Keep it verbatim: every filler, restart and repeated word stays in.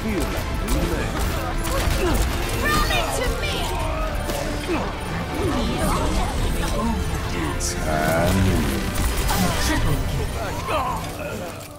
feel like a new man. Rally to me! And triple kill.